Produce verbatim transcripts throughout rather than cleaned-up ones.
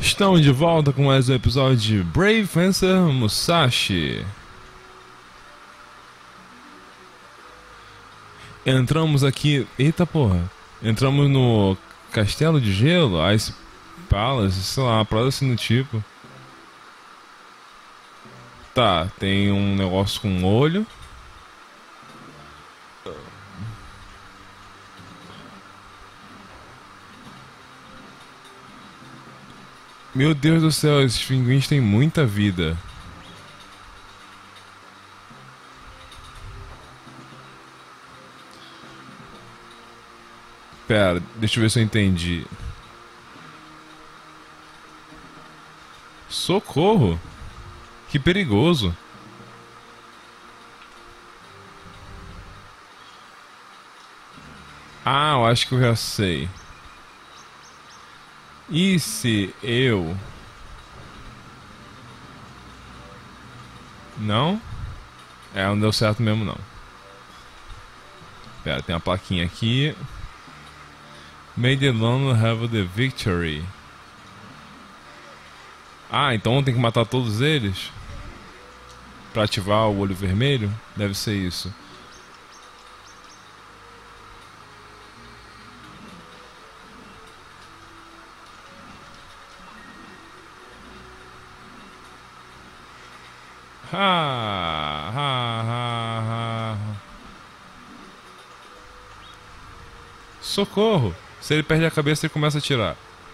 Estamos de volta com mais um episódio de Brave Fencer Musashi. Entramos aqui... Eita porra. Entramos no Castelo de Gelo, Ice Palace, sei lá, uma parada assim do tipo. Tá, tem um negócio com um olho. Meu Deus do céu, esses pinguins têm muita vida. Pera, deixa eu ver se eu entendi. Socorro! Que perigoso! Ah, eu acho que eu já sei. E se eu... Não? É, não deu certo mesmo não. Pera, tem uma plaquinha aqui. May the Lone have the victory. Ah, então tem que matar todos eles? Pra ativar o olho vermelho? Deve ser isso. Ha, ha, ha, ha. Socorro! Se ele perde a cabeça, ele começa a atirar.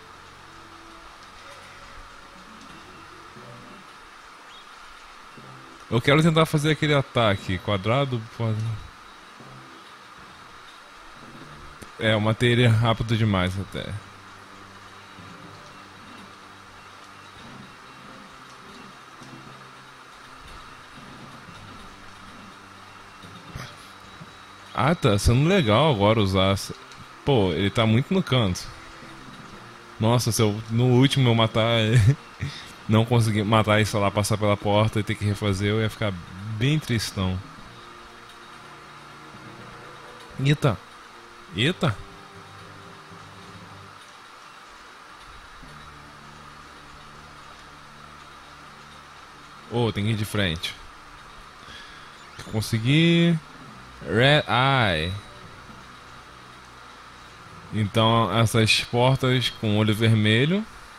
Eu quero tentar fazer aquele ataque. Quadrado... É, eu matei ele rápido demais até. Ah, tá sendo legal agora usar... Pô, ele tá muito no canto. Nossa, se eu no último eu matar... não conseguir matar e, sei lá, passar pela porta e ter que refazer, eu ia ficar bem tristão. Eita. Eita. Oh, tem que ir de frente. Consegui... Red Eye. Então essas portas com olho vermelho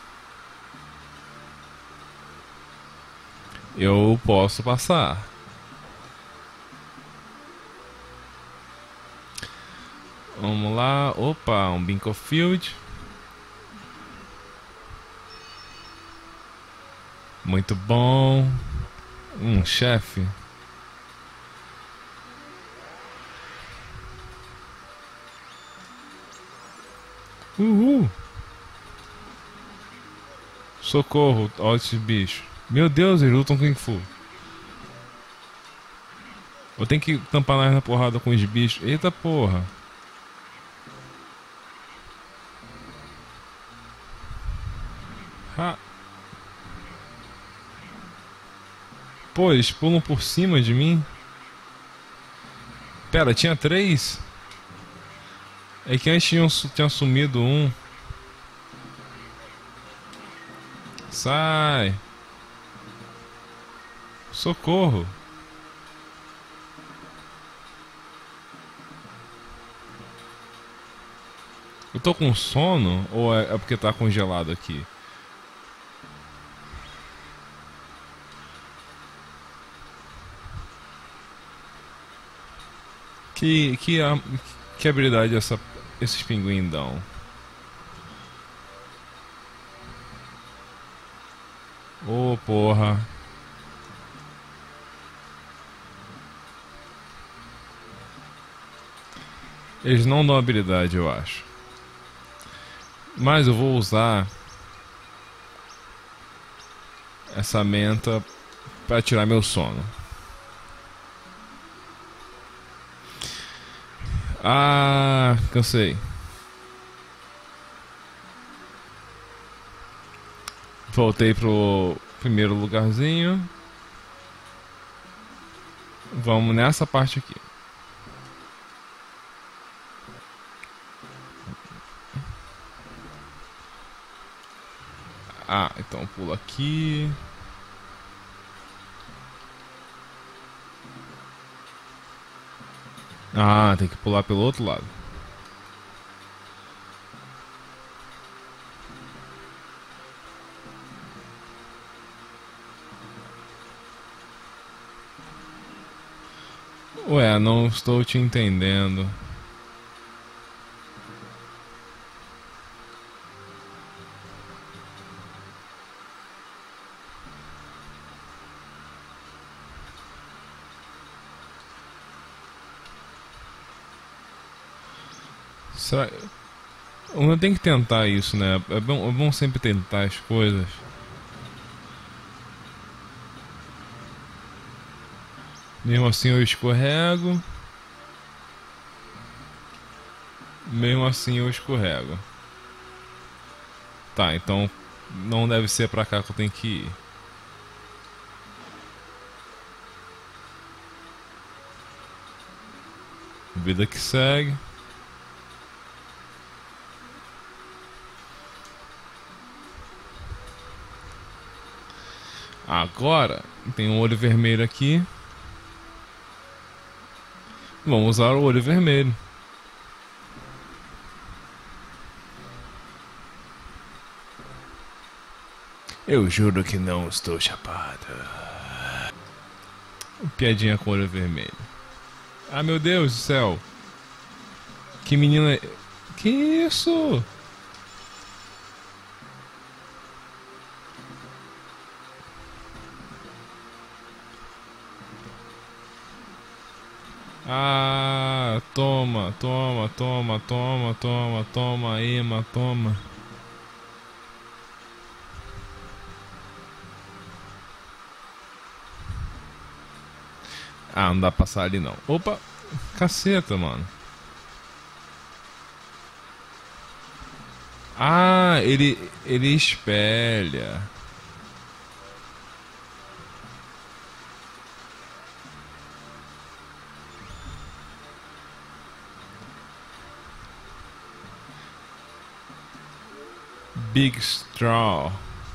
eu posso passar. Vamos lá. Opa, um Binko Field. Muito bom. Um chefe. Uhul. Socorro, olha esses bichos. Meu Deus, eles lutam Kung Fu. Eu tenho que tampar na porrada com os bichos. Eita porra. Ha. Pô, eles pulam por cima de mim. Pera, tinha três? É que antes tinha, tinha sumido um. Sai. Socorro. Eu tô com sono ou é, é porque tá congelado aqui? Que, que, que habilidade essa, esses pinguins dão? Ô oh, porra. Eles não dão habilidade, eu acho. Mas eu vou usar essa menta para tirar meu sono. Ah, cansei. Voltei pro primeiro lugarzinho. Vamos nessa parte aqui. Ah, então pula aqui. Ah, tem que pular pelo outro lado. Ué, não estou te entendendo. Será... Eu tenho que tentar isso, né? É bom, é bom sempre tentar as coisas. Mesmo assim eu escorrego. Mesmo assim eu escorrego. Tá, então não deve ser pra cá que eu tenho que ir. Vida que segue. Agora tem um olho vermelho aqui. Vamos usar o olho vermelho. Eu juro que não estou chapado. Piadinha com olho vermelho. Ah, meu Deus do céu. Que menina... Que isso? Ah, toma, toma, toma, toma, toma, toma, Ema, toma. Ah, não dá pra passar ali não. Opa, caceta, mano. Ah, ele, ele espelha. Big Straw.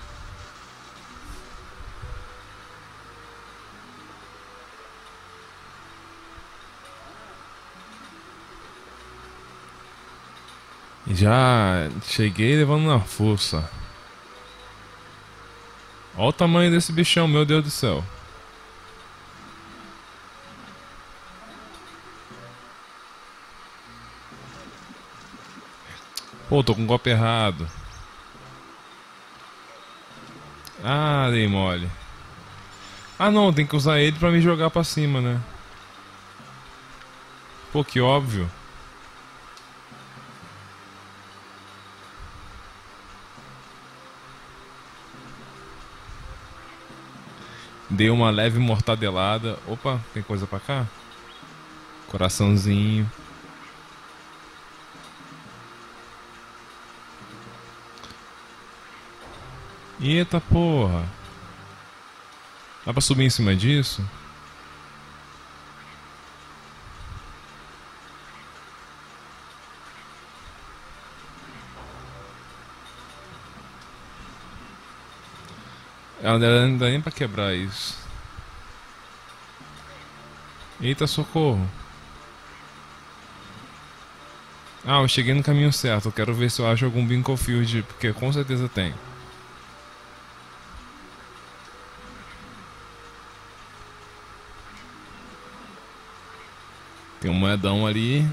Já cheguei levando na força. Olha o tamanho desse bichão, meu Deus do céu. Pô, tô com o golpe errado. Ah, dei mole. Ah não, tem que usar ele pra me jogar pra cima, né? Pô, que óbvio. Dei uma leve mortadelada. Opa, tem coisa pra cá? Coraçãozinho. Eita porra. Dá pra subir em cima disso? Ela não dá nem pra quebrar isso. Eita, socorro. Ah, eu cheguei no caminho certo. Eu quero ver se eu acho algum Binklefield, porque com certeza tem. Tem um moedão ali.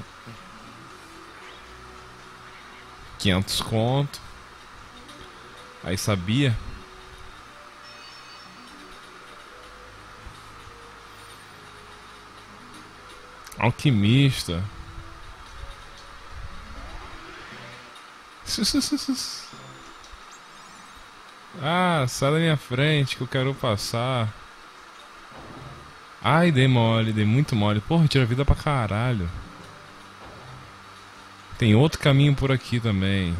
quinhentos conto. Aí sabia? Alquimista. Ah, sai da minha frente que eu quero passar. Ai, dei mole, dei muito mole. Porra, tira vida pra caralho. Tem outro caminho por aqui também.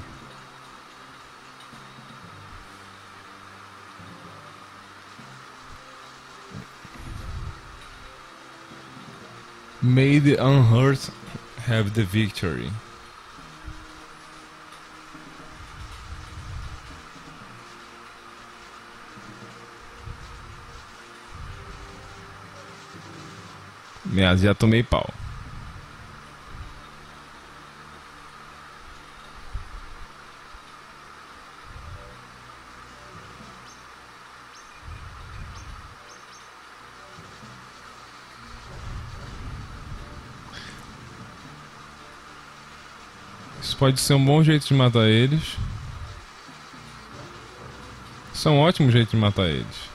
May the unhurt have the victory. Mas já tomei pau. Isso pode ser um bom jeito de matar eles. Isso é um ótimo jeito de matar eles.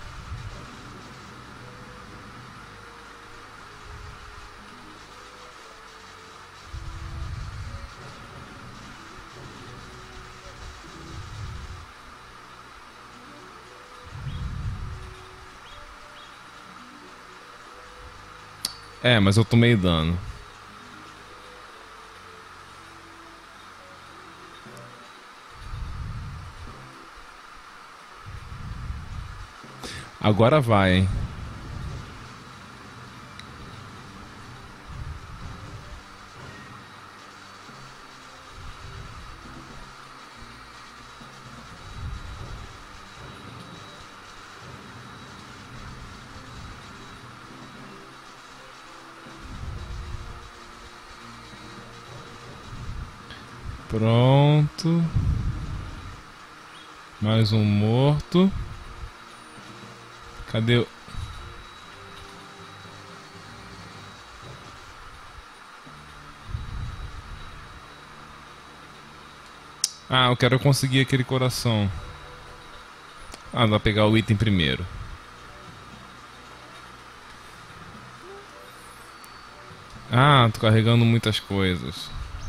É, mas eu tomei dano. Agora vai, hein? Pronto. Mais um morto. Cadê o... Ah, eu quero conseguir aquele coração. Ah, dá pra pegar o item primeiro. Ah, tô carregando muitas coisas.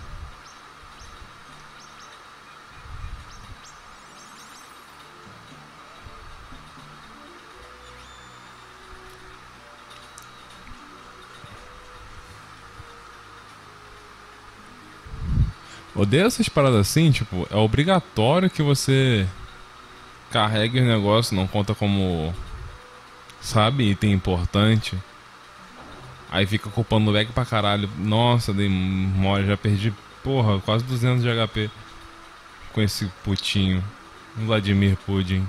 Odeio essas paradas assim, tipo, é obrigatório que você carregue o negócio, não conta como, sabe, item importante. Aí fica culpando o lag pra caralho. Nossa, dei mole, já perdi, porra, quase duzentos de H P com esse putinho. Vladimir Pudim.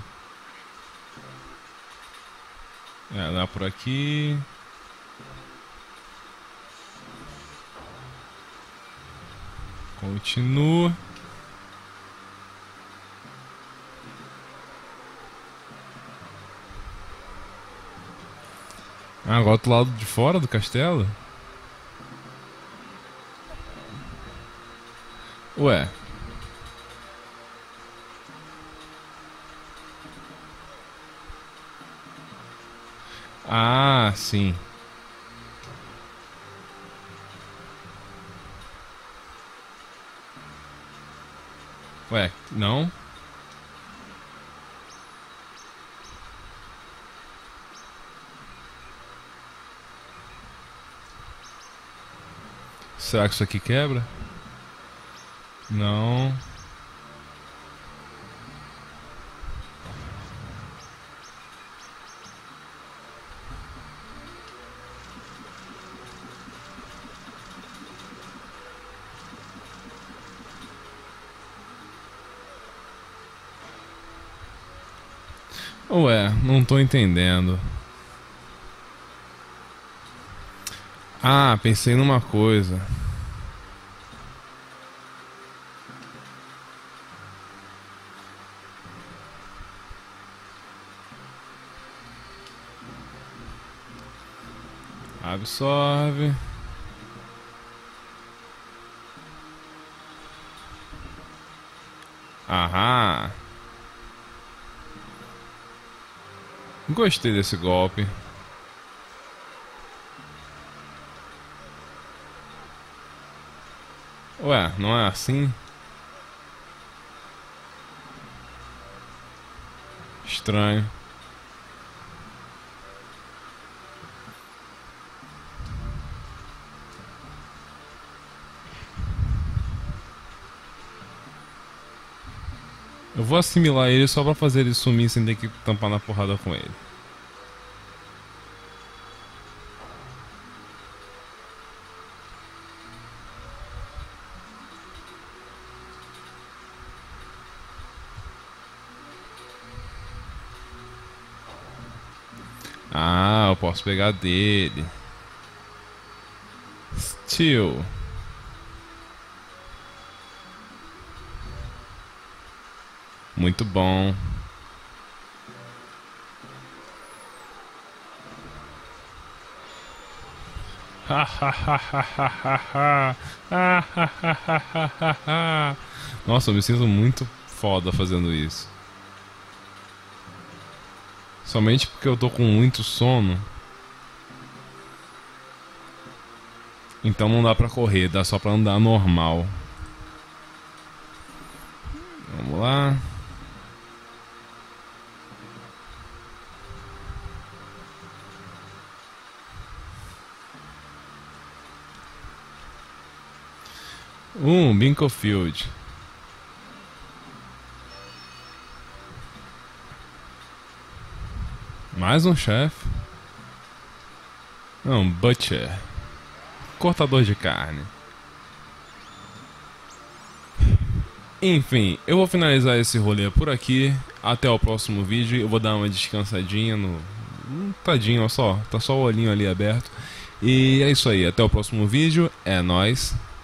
É, dá por aqui. Continua. Ah, agora do lado de fora do castelo? Ué. Ah, sim. Ué, não? Será que isso aqui quebra? Não. Ué, não tô entendendo. Ah, pensei numa coisa. Absorve. Aham. Gostei desse golpe. Ué, não é assim? Estranho. Eu vou assimilar ele só pra fazer ele sumir sem ter que tampar na porrada com ele. Ah, eu posso pegar dele. Partiu. Muito bom. Nossa, eu me sinto muito foda fazendo isso. Somente porque eu tô com muito sono. Então não dá pra correr, dá só pra andar normal. Vamos lá. Um Binkofield. Mais um chefe. Não, Butcher. Cortador de carne. Enfim, eu vou finalizar esse rolê por aqui. Até o próximo vídeo. Eu vou dar uma descansadinha no... Tadinho, ó só. Tá só o olhinho ali aberto. E é isso aí. Até o próximo vídeo. É nóis.